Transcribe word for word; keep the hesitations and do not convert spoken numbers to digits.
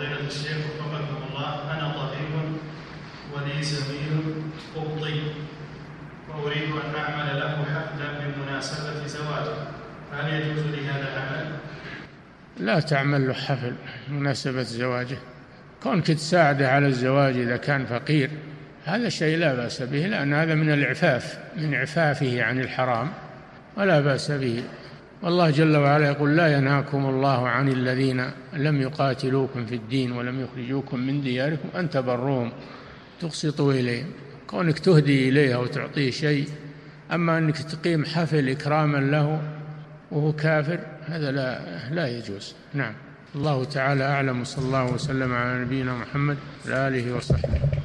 فضيلة الشيخ وفقكم الله، أنا طبيب ولي زميل قبطي وأريد أن أعمل له حفلا بمناسبة زواجه، هل يجوز لي هذا العمل؟ لا تعمل له حفل بمناسبة زواجه، كونك تساعده على الزواج إذا كان فقير هذا شيء لا بأس به، لأن هذا من العفاف، من عفافه عن الحرام، ولا بأس به. والله جل وعلا يقول: لا ينهاكم الله عن الذين لم يقاتلوكم في الدين ولم يخرجوكم من دياركم أن تبروهم تقسطوا إليهم. كونك تهدي إليه وتعطيه شيء، أما أنك تقيم حفل إكراما له وهو كافر هذا لا, لا يجوز. نعم، الله تعالى أعلم، وصلى الله وسلم على نبينا محمد وعلى آله وصحبه.